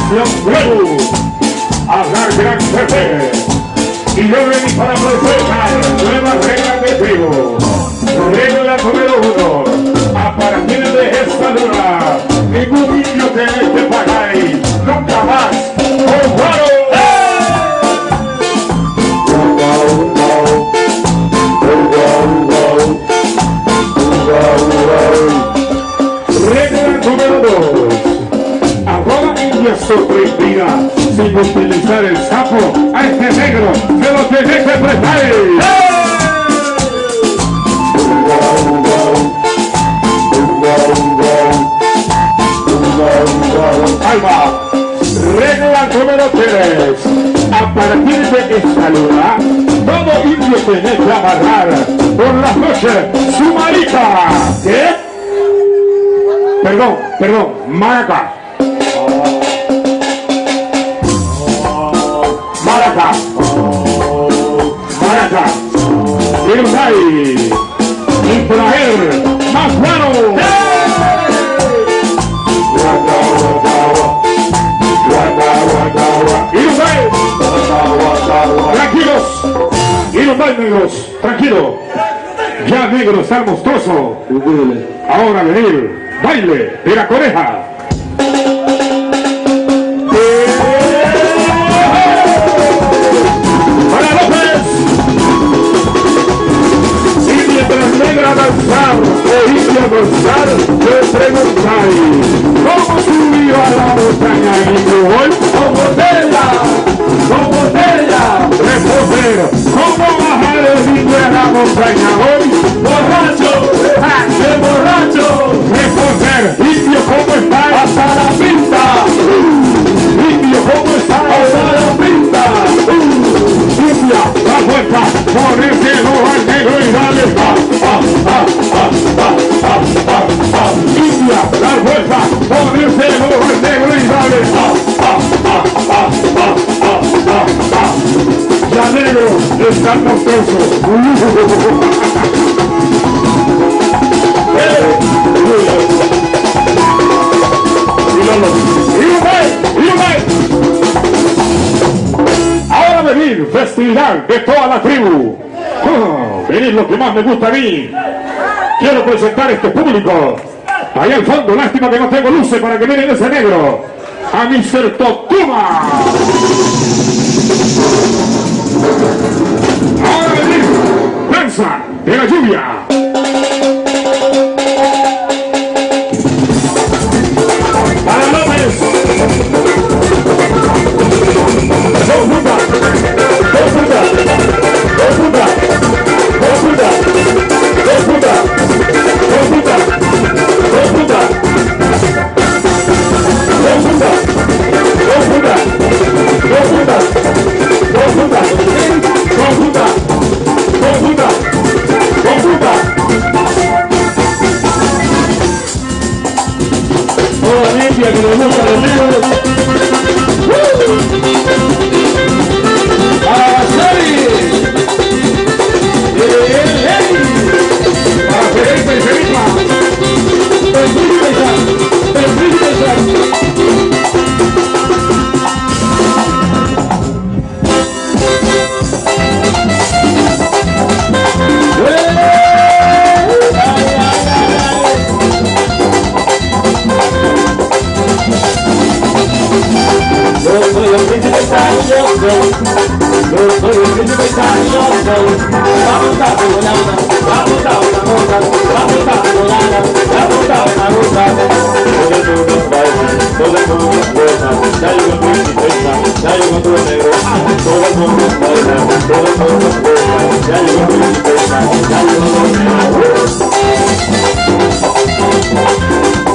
Formación Nuevo, hablar gran jefe. Y yo vení para presentar nuevas reglas de tribu. Regla número 1. A partir de esta luna, ningún niño tiene que pagar nunca más. Regla número 2. A toda india sorprendida, sin utilizar el sapo, a este negro se lo tiene que prestar. Ahí va. Regla número 3. A partir de esta luna, todo indio tiene que amarrar por las noches su marica. ¿Qué? Perdón, maraca. Maraca. Maraca. Irunay. Ibraher. Más bueno. Tranquilos, Irunay negros, tranquilo. Ya negro está monstruoso. Ahora venir, baile de la coneja. Para López. Y mientras negra danzar, e india danzar, te preguntáis, ¿cómo subió a la montaña y hoy? Como Tela, responder, ¿cómo bajar el indio a la montaña hoy? Borracho, ¡qué borracho! Responder, indio, ¿cómo estás? Hasta la pinta. Indio, ¿cómo estás? Hasta la pinta. India, la vuelta, ponérselo al negro y dale. India, la vuelta, ponérselo al negro y dale. Ya negro, está monstruoso. Ahora venir, festividad de toda la tribu. Venir lo que más me gusta a mí. Quiero presentar a este público. Allá al fondo, lástima que no tengo luces para que miren ese negro. A Mr. Totuma. Ahora venir, danza de la lluvia. Para López. Que le gusta los negros. Para la serie. Para Felipe y Felipa. El príncipe ya. El príncipe ya. Yo soy el príncipe Sancho, vamos a volar, vamos a volar, vamos a volar, vamos a volar. Todo el mundo baila, todo el mundo goza, ya llegó el príncipe, ya llegó otro negro. Todo el mundo baila, todo el mundo goza, ya llegó el príncipe, ya llegó otro negro.